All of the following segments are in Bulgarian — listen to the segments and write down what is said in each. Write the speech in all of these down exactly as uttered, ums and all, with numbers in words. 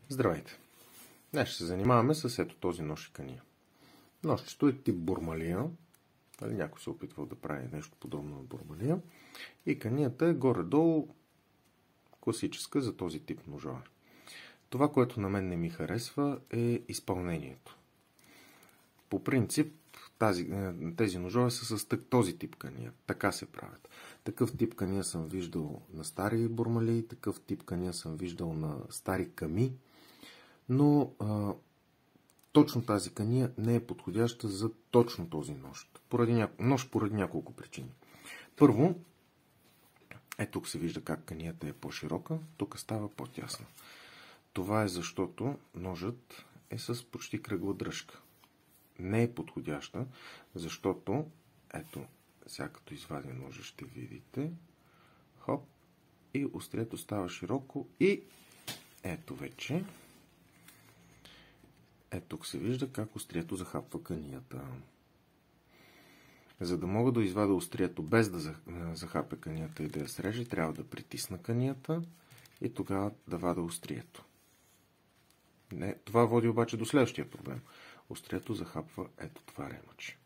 Здравейте! Днес ще се занимаваме с ето този нож и кания. Ножчето е тип бурмалия. Някой се опитвал да прави нещо подобно на бурмалия. И канията е горе-долу класическа за този тип ножове. Това, което на мен не ми харесва, е изпълнението. По принцип, тази, тези ножове са с този тип кания. Така се правят. Такъв тип кания съм виждал на стари бурмалии, такъв тип кания съм виждал на стари ками. Но а, точно тази кания не е подходяща за точно този нож. Поради, ня... нож поради няколко причини. Първо, ето тук се вижда как канията е по-широка, тук става по-тясна. Това е защото ножът е с почти кръгла дръжка. Не е подходяща, защото, ето, сега като извадя ножа ще видите, хоп, и острието става широко и ето вече, ето тук се вижда как острието захапва канията. За да мога да извадя острието без да захапе канията и да я среже, трябва да притисна канията и тогава да вада острието. Не, това води обаче до следващия проблем. Острието захапва ето това ремъче.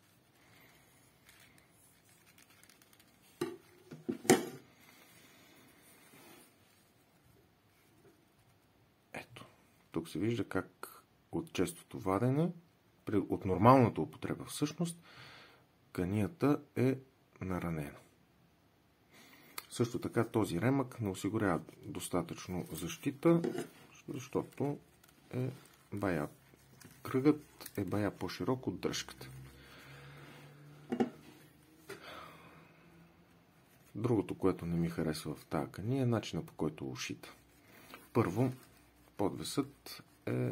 Ето. Тук се вижда как от честото вадене, от нормалната употреба всъщност, канията е наранена. Също така този ремък не осигурява достатъчно защита, защото е бая. Кръгът е бая по-широк от дръжката. Другото, което не ми харесва в тази кания, е начинът, по който е ушита. Първо, подвесът е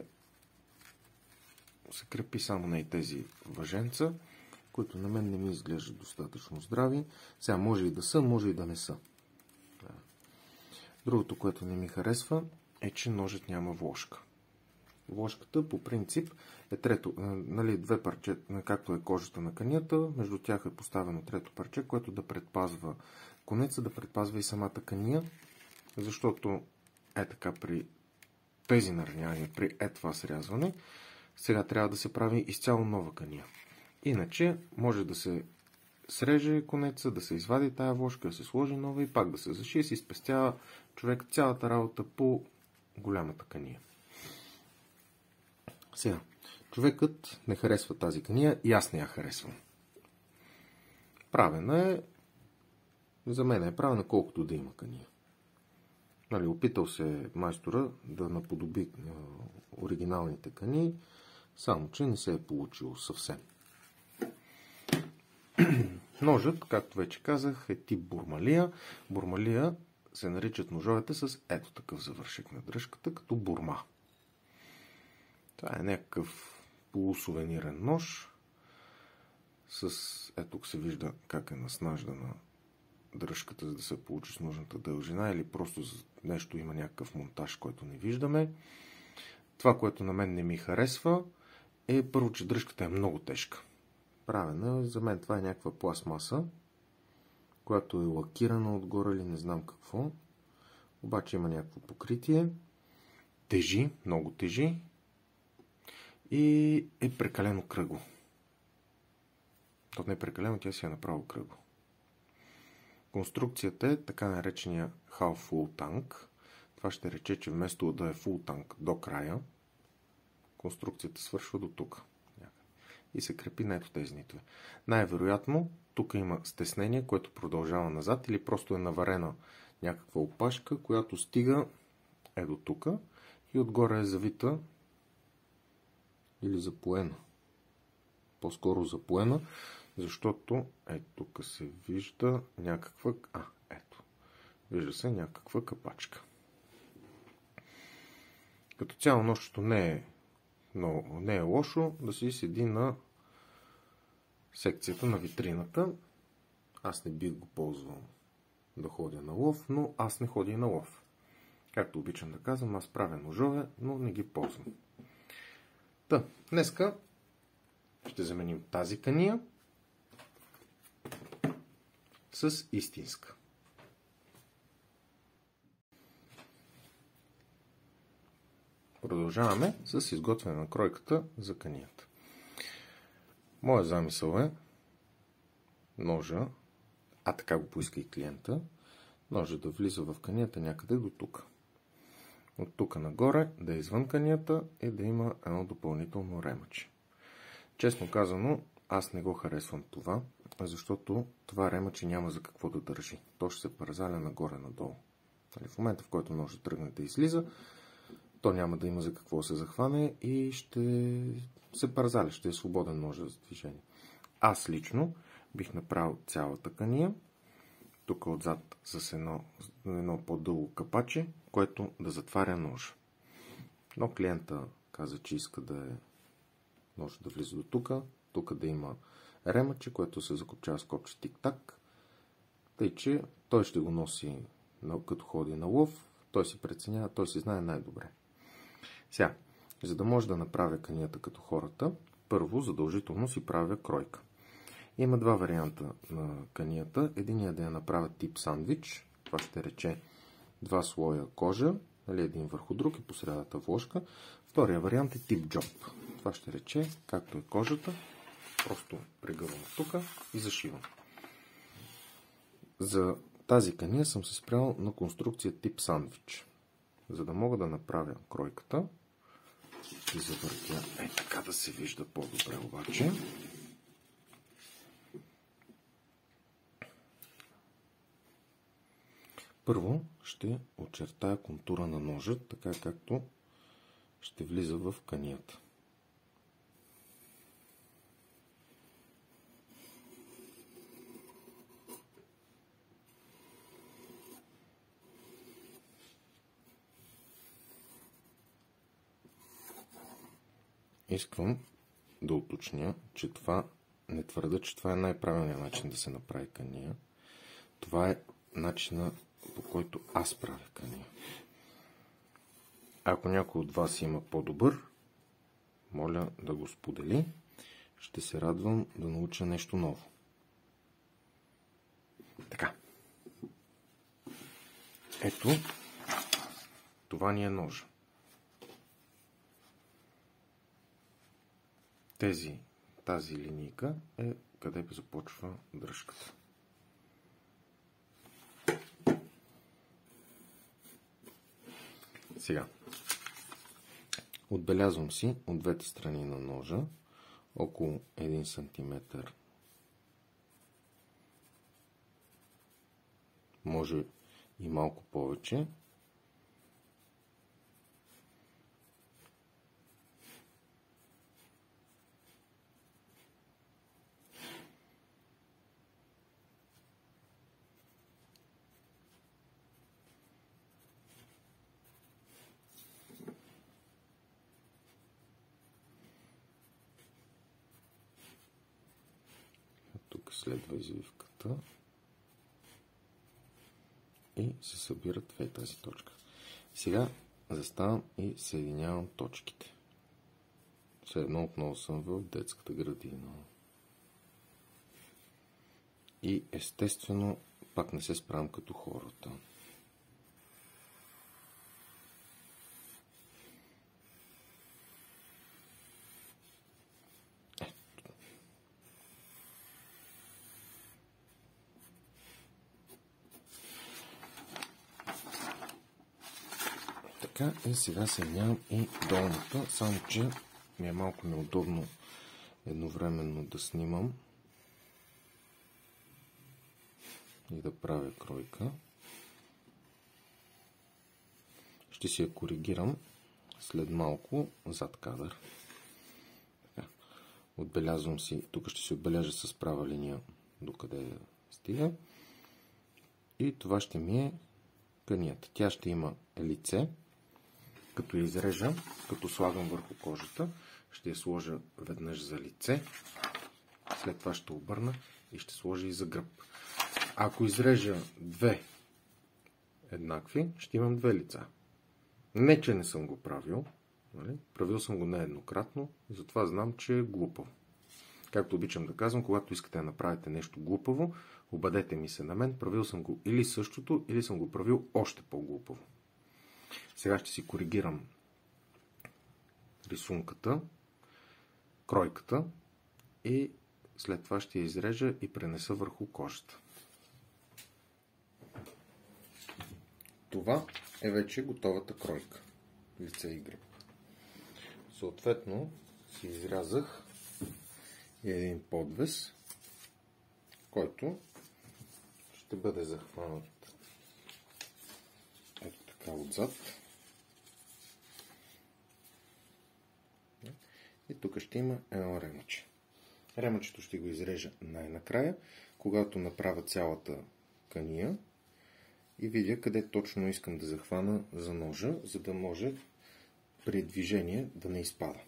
се крепи само на и тези въженца, които на мен не ми изглеждат достатъчно здрави. Сега може и да са, може и да не са. Другото, което не ми харесва, е, че ножът няма вложка. Вложката по принцип е трето, нали, две парче, както е кожата на канията, между тях е поставено трето парче, което да предпазва конеца, да предпазва и самата кания, защото е така при тези наранявания, при е това срязване, сега трябва да се прави изцяло нова кания. Иначе може да се среже конеца, да се извади тая вложка, да се сложи нова и пак да се зашие, си спестява човек цялата работа по голямата кания. Сега, човекът не харесва тази кания и аз не я харесвам. Правена е, за мен е правена колкото да има кания. Нали, опитал се майстора да наподоби оригиналните кanii, само че не се е получило съвсем. Ножът, както вече казах, е тип бурмалия. Бурмалия се наричат ножовете с ето такъв завършек на дръжката, като бурма. Това е някакъв полусувенирен нож. С, ето тук се вижда как е наснаждана дръжката, за да се получи с нужната дължина, или просто за нещо има някакъв монтаж, който не виждаме. Това, което на мен не ми харесва, е първо, че дръжката е много тежка. Правена, за мен това е някаква пластмаса, която е лакирана отгоре или не знам какво. Обаче има някакво покритие. Тежи, много тежи. И е прекалено кръгло. То не е прекалено, тя си е направо кръгло. Конструкцията е така наречения half full tank. Това ще рече, че вместо да е full tank до края, конструкцията свършва до тук. И се крепи на ето тези нитове. Най-вероятно, тук има стеснение, което продължава назад, или просто е наварена някаква опашка, която стига е до тук и отгоре е завита или запоена. По-скоро запоена, защото ето тук се вижда някаква... А, ето. Вижда се някаква капачка. Като цяло нощчето не е, но не е лошо да си седи на секцията на витрината. Аз не бих го ползвал да ходя на лов, но аз не ходя и на лов. Както обичам да казвам, аз правя ножове, но не ги ползвам. Та, днеска ще заменим тази кания с истинска. Продължаваме с изготвяне на кройката за канията. Моя замисъл е ножа, а така го поиска и клиента, ножа да влиза в канията някъде до тук. От тук нагоре да е извън канията и да има едно допълнително ремъче. Честно казано, аз не го харесвам това, защото това ремъче няма за какво да държи. То ще се парзаля нагоре-надолу. В момента, в който ножа тръгне да излиза, то няма да има за какво се захване и ще се парзаля, ще е свободен ножа за движение. Аз лично бих направил цялата кания, тук отзад с едно, едно по-дълго капаче, което да затваря ножа. Но клиента каза, че иска да е ножа да влиза до тук, тук да има ремъче, което се закопчава с копче тик-так, тъй че той ще го носи като ходи на лов, той си преценява, той си знае най-добре. Сега, за да може да направя канията като хората, първо задължително си правя кройка. Има два варианта на канията. Единият да я направя тип сандвич, това ще рече два слоя кожа, нали, един върху друг и по средата вложка. Втория вариант е тип джоб. Това ще рече, както е кожата, просто прегъвам тук и зашивам. За тази кания съм се спрял на конструкция тип сандвич. За да мога да направя кройката, ще завъртя е така да се вижда по-добре обаче. Първо ще очертая контура на ножа, така както ще влиза в канията. Искам да уточня, че това не твърда, че това е най-правилният начин да се направи кания. Това е начинът, по който аз правя кания. Ако някой от вас има по-добър, моля да го сподели. Ще се радвам да науча нещо ново. Така. Ето, това ни е ножа. Тези, тази линийка е къде започва дръжката. Сега, отбелязвам си от двете страни на ножа около един сантиметър, може и малко повече. Тук следва извивката и се събират две тази точка. Сега заставам и съединявам точките. Все едно отново съм в детската градина. И естествено пак не се справям като хората. Така, и сега съединявам и долната, само че ми е малко неудобно едновременно да снимам и да правя кройка. Ще си я коригирам след малко зад кадър. Така. Отбелязвам си, тук ще си отбележа с права линия докъде я стига. И това ще ми е канията. Тя ще има лице. Като я изрежа, като слагам върху кожата, ще я сложа веднъж за лице, след това ще обърна и ще сложа и за гръб. Ако изрежа две еднакви, ще имам две лица. Не, че не съм го правил, нали? Правил съм го нееднократно, затова знам, че е глупаво. Както обичам да казвам, когато искате да направите нещо глупаво, обадете ми се на мен, правил съм го или същото, или съм го правил още по-глупаво. Сега ще си коригирам рисунката, кройката и след това ще я изрежа и пренеса върху кожата. Това е вече готовата кройка. Лице и гръб. Съответно си изрязах един подвес, който ще бъде захванат ето така отзад. И тук ще има едно ремъче. Ремъчето ще го изрежа най-накрая, когато направя цялата кания и видя къде точно искам да захвана за ножа, за да може при движение да не изпада.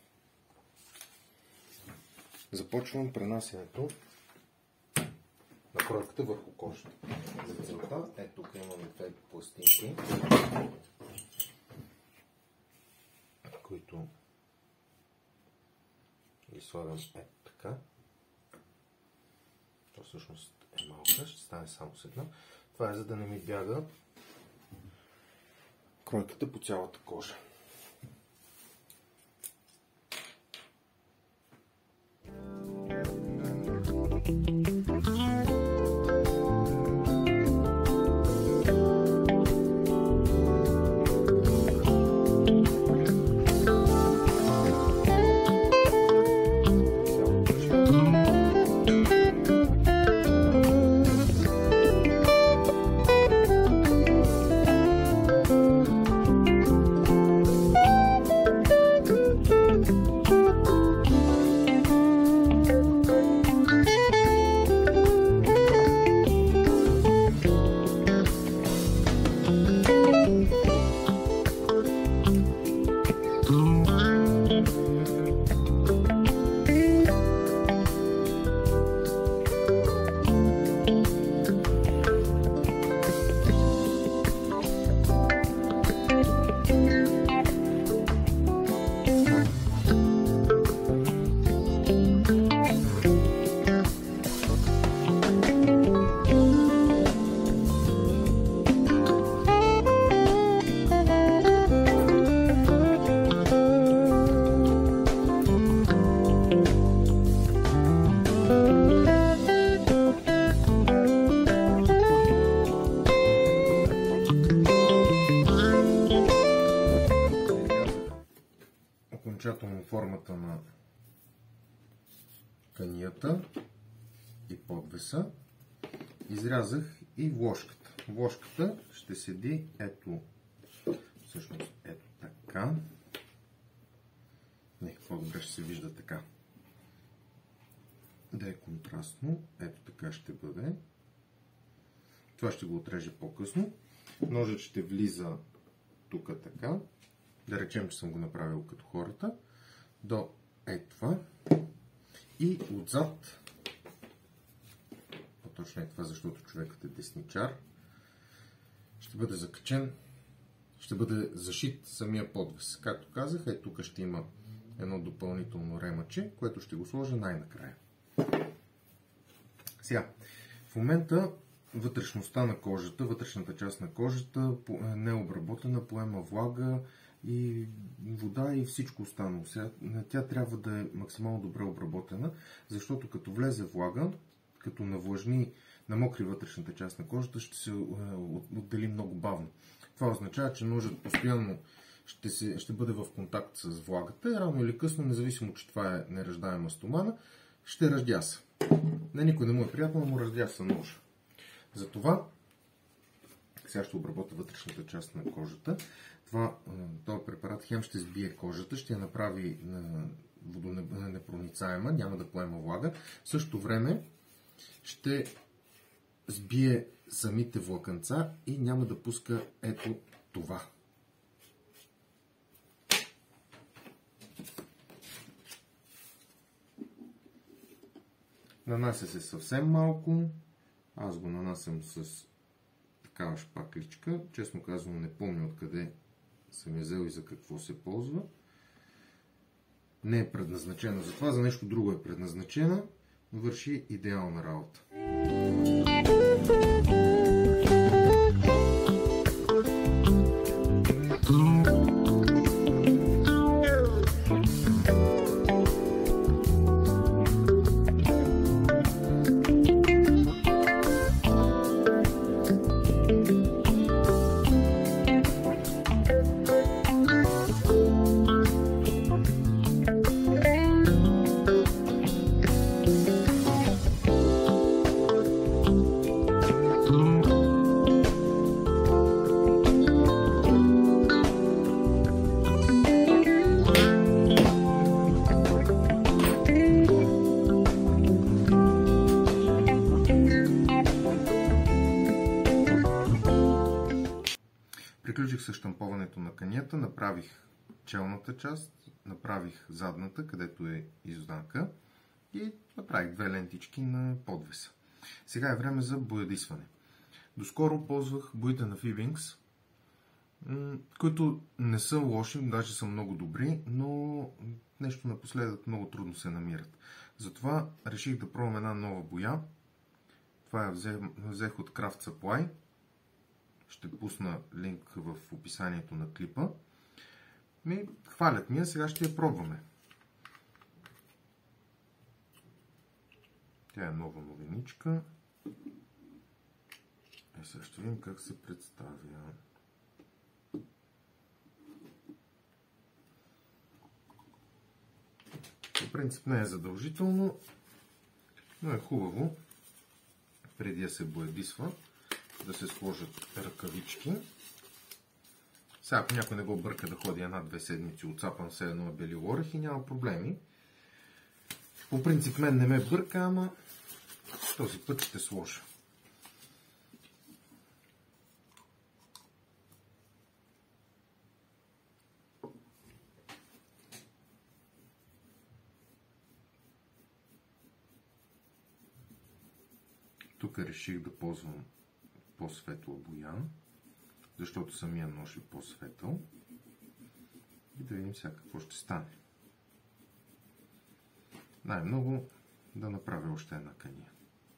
Започвам пренасянето на кройката върху кожата. За целта, е тук имаме две пластинки, които ги слагам е така. То всъщност е малка, ще стане само с една. Това е за да не ми бяга кройката по цялата кожа. Окончателно формата на канията и подвеса. Изрязах и вложката. Вложката ще седи ето, всъщност ето така. Не, по-добре ще се вижда така. Да е контрастно. Ето така ще бъде. Това ще го отрежа по-късно. Ножът ще влиза тук така. Да речем, че съм го направил като хората. До е това. И отзад, по-точно е това, защото човекът е десничар, ще бъде закачен, ще бъде зашит самия подвес. Както казах, е тук ще има едно допълнително ремъче, което ще го сложа най-накрая. Сега, в момента вътрешността на кожата, вътрешната част на кожата не е обработена, поема влага и вода и всичко останало. Сега, тя трябва да е максимално добре обработена, защото като влезе влага, като навлажни, намокри вътрешната част на кожата, ще се отдели много бавно. Това означава, че ножът постоянно ще, се, ще бъде в контакт с влагата и рано или късно, независимо, че това е нераждаема стомана, ще раздяса. На никой не му е приятно, но му раздяса ножа. Затова сега ще обработя вътрешната част на кожата. Това, този препарат хем ще сбие кожата, ще я направи водонепроницаема, няма да поема влага. В същото време ще сбие самите влакънца и няма да пуска ето това. Нанася се съвсем малко. Аз го нанасям с такава шпакличка. Честно казвам, не помня откъде съм я взел и за какво се ползва. Не е предназначена за това, за нещо друго е предназначена. Върши идеална работа. Приключих с щамповането на канията, направих челната част, направих задната, където е изнанка и направих две лентички на подвеса. Сега е време за боядисване. Доскоро ползвах боите на Fiebings, които не са лоши, даже са много добри, но нещо напоследък много трудно се намират. Затова реших да пробвам една нова боя. Това я взех, взех от Craft Supply. Ще пусна линк в описанието на клипа. Ми, хвалят ми, а сега ще я пробваме. Тя е нова новиничка. Е, сега ще видим как се представя. По принцип не е задължително, но е хубаво преди да се боядисва да се сложат ръкавички. Сега, ако някой не го бърка да ходи една-две седмици, отцапан се едно бели орех и няма проблеми. По принцип мен не ме бърка, ама този път ще сложа. Тук реших да ползвам по-светла боя, защото самия нож е по-светъл. И да видим сега какво ще стане. Най-много да направя още една кания.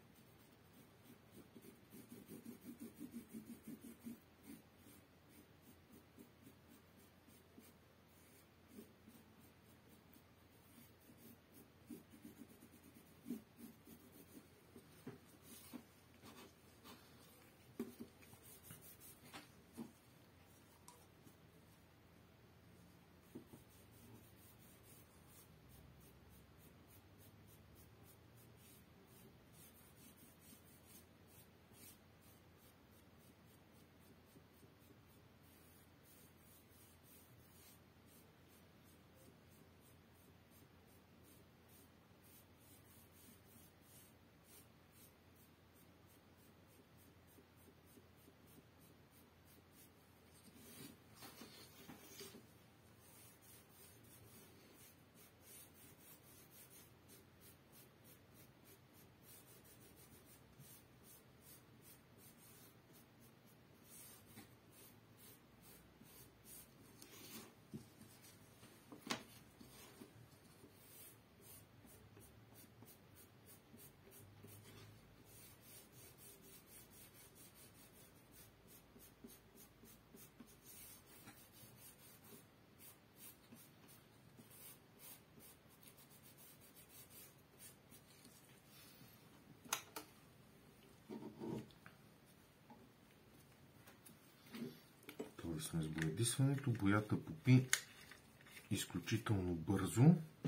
Сме с боядисването. Боята попи изключително бързо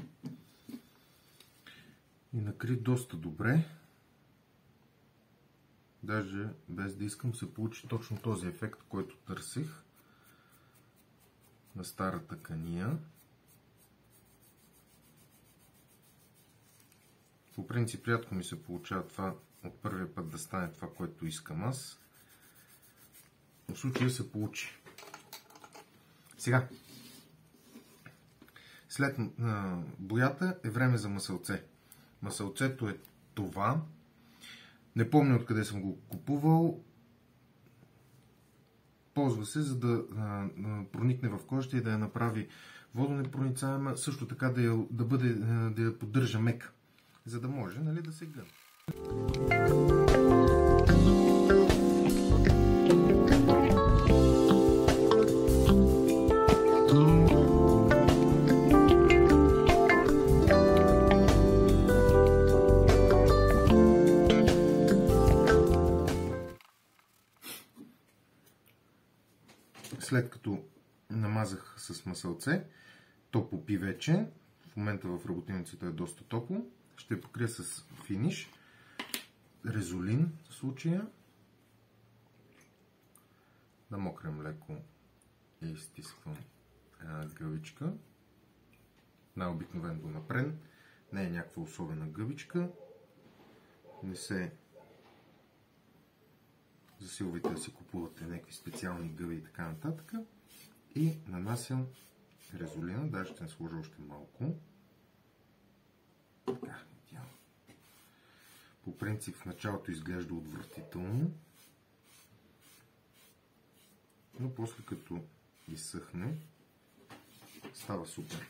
и накри доста добре. Даже без да искам се получи точно този ефект, който търсих на старата кания. По принцип рядко ми се получава това от първия път да стане това, което искам аз. В случая се получи. Сега, след а, боята е време за масълце. Масълцето е това. Не помня откъде съм го купувал. Ползва се, за да а, проникне в кожата и да я направи водонепроницаема, също така да я, да бъде, да я поддържа мека, за да може, нали, да се гъне. след като намазах с масълце, то попи вече. В момента в работилницата е доста топло. Ще покрия с финиш. Резолин в случая. Намокрям леко и изтисквам една гъбичка. Най-обикновен го напрен. Не е някаква особена гъбичка. Не се засилвайте да си купувате някакви специални гъби и така нататък. И нанасям резолина. Даже ще не сложа още малко. Така, по принцип в началото изглежда отвратително. Но после като изсъхне, става супер.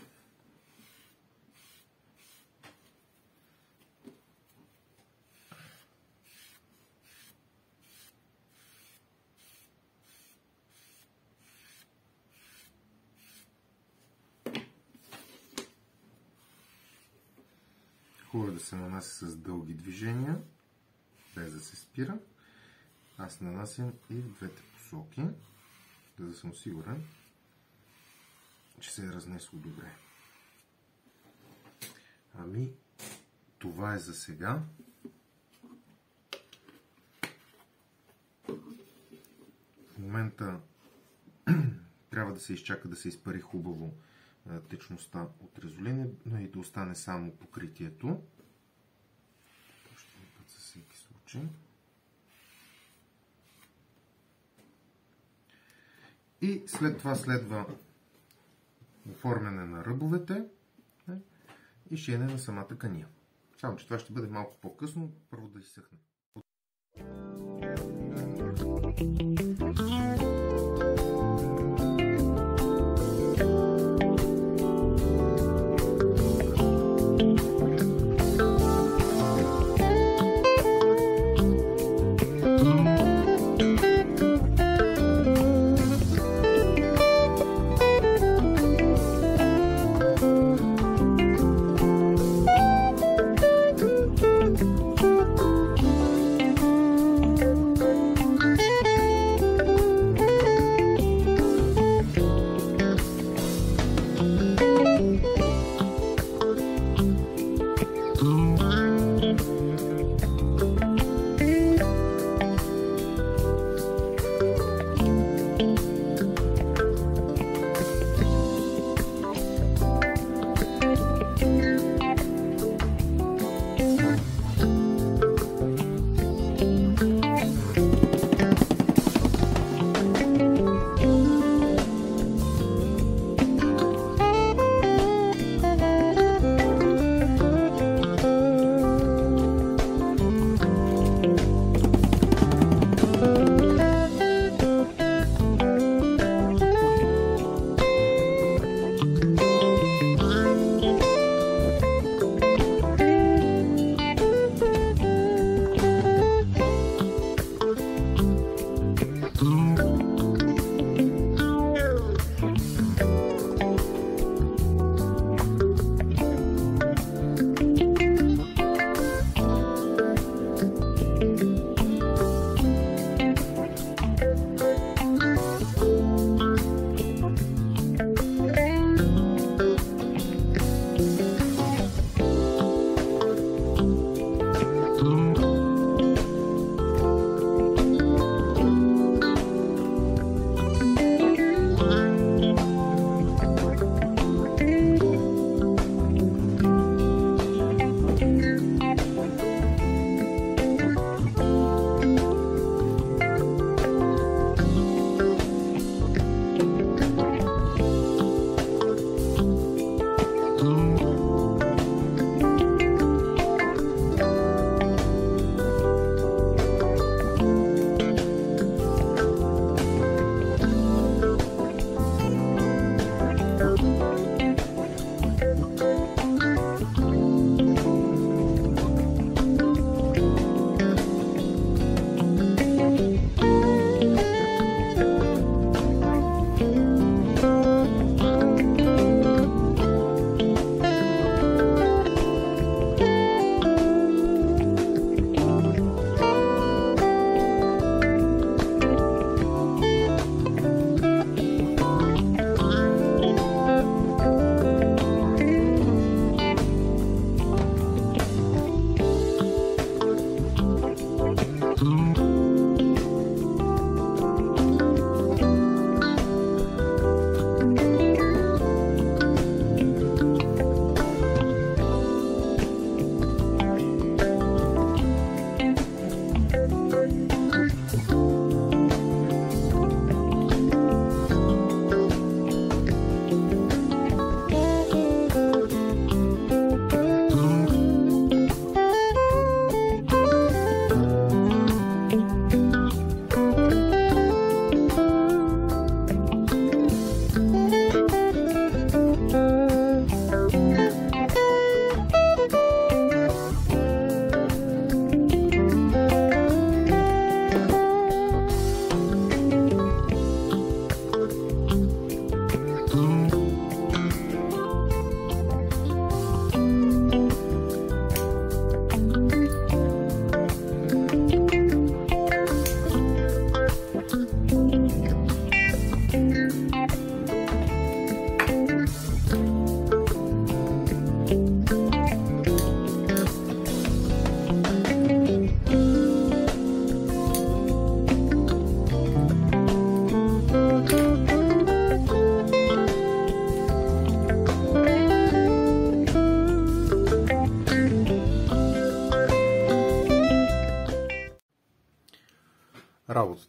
Хубаво е да се нанася с дълги движения, без да се спира. Аз нанасям и в двете посоки, за да съм сигурен, че се е разнесло добре. Ами, това е за сега. В момента трябва да се изчака да се изпари хубаво течността от резолина, но и да остане само покритието. Още един път за всеки случай. И след това следва оформяне на ръбовете и шиене на самата кания. Само че това ще бъде малко по-късно, първо да изсъхне.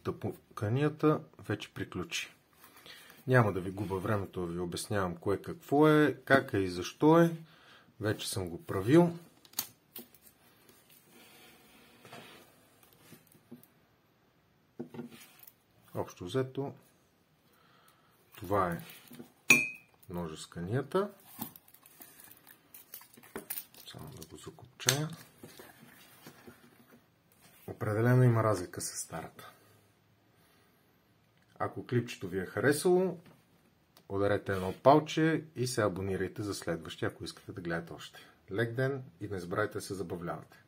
работата по канията вече приключи. Няма да ви губя времето да ви обяснявам кое какво е, как е и защо е. Вече съм го правил. Общо взето, това е ножа с канията. Само да го закопчая. Определено има разлика с старата. Ако клипчето ви е харесало, ударете едно палче и се абонирайте за следващия, ако искате да гледате още. Лек ден и не забравяйте да се забавлявате!